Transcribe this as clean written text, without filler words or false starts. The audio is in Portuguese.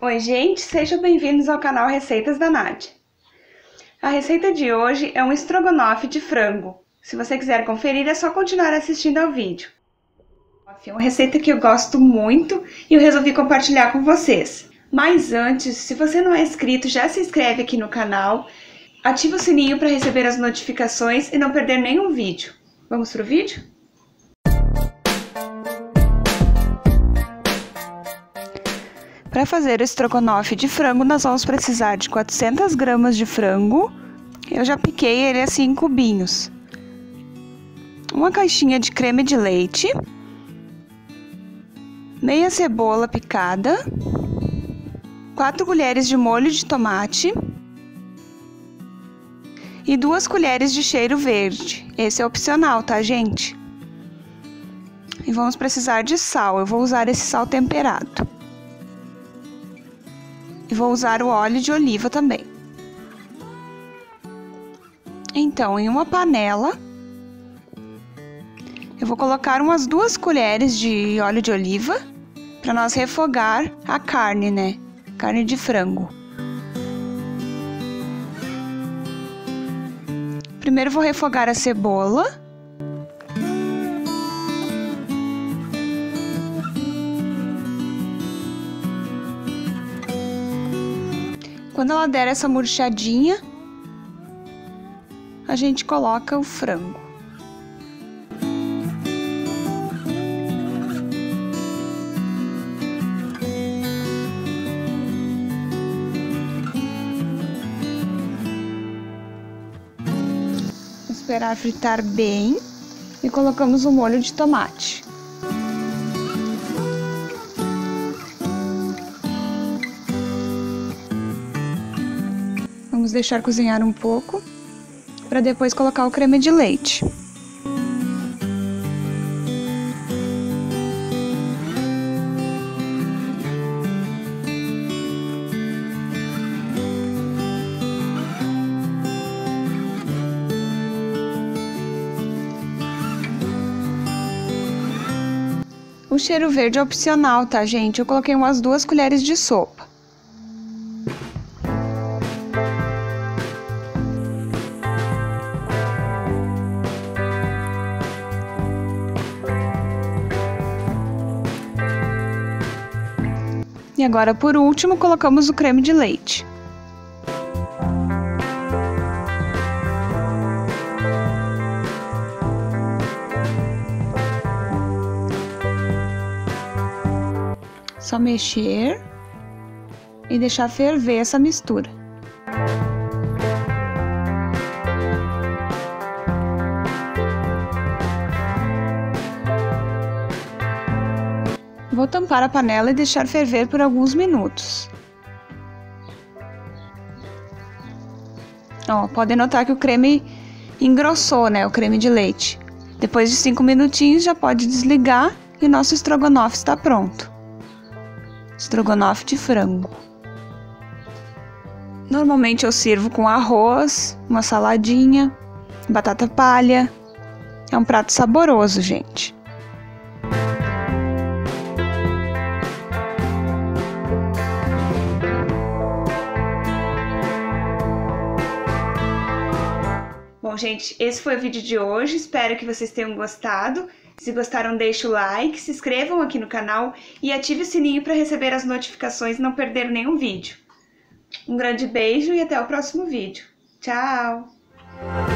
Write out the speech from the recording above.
Oi gente, sejam bem-vindos ao canal Receitas da Nádia. A receita de hoje é um estrogonofe de frango. Se você quiser conferir, é só continuar assistindo ao vídeo. É uma receita que eu gosto muito e eu resolvi compartilhar com vocês. Mas antes, se você não é inscrito, já se inscreve aqui no canal, ativa o sininho para receber as notificações e não perder nenhum vídeo. Vamos pro vídeo? Para fazer o estrogonofe de frango, nós vamos precisar de 400 gramas de frango. Eu já piquei ele assim em cubinhos. Uma caixinha de creme de leite. Meia cebola picada. 4 colheres de molho de tomate. E 2 colheres de cheiro verde. Esse é opcional, tá, gente? E vamos precisar de sal. Eu vou usar esse sal temperado. E vou usar o óleo de oliva também. Então, em uma panela, eu vou colocar umas 2 colheres de óleo de oliva para nós refogar a carne, né? Carne de frango. Primeiro vou refogar a cebola. Quando ela der essa murchadinha, a gente coloca o frango. Vamos esperar fritar bem e colocamos o molho de tomate. Vamos deixar cozinhar um pouco, para depois colocar o creme de leite. O cheiro verde é opcional, tá, gente? Eu coloquei umas 2 colheres de sopa. E agora, por último, colocamos o creme de leite. Só mexer e deixar ferver essa mistura. Vou tampar a panela e deixar ferver por alguns minutos. Ó, podem notar que o creme engrossou, né? O creme de leite. Depois de 5 minutinhos já pode desligar e o nosso estrogonofe está pronto. Estrogonofe de frango. Normalmente eu sirvo com arroz, uma saladinha, batata palha. É um prato saboroso, gente. Bom, gente, esse foi o vídeo de hoje, espero que vocês tenham gostado. Se gostaram, deixe o like, se inscrevam aqui no canal e ative o sininho para receber as notificações e não perder nenhum vídeo. Um grande beijo e até o próximo vídeo. Tchau!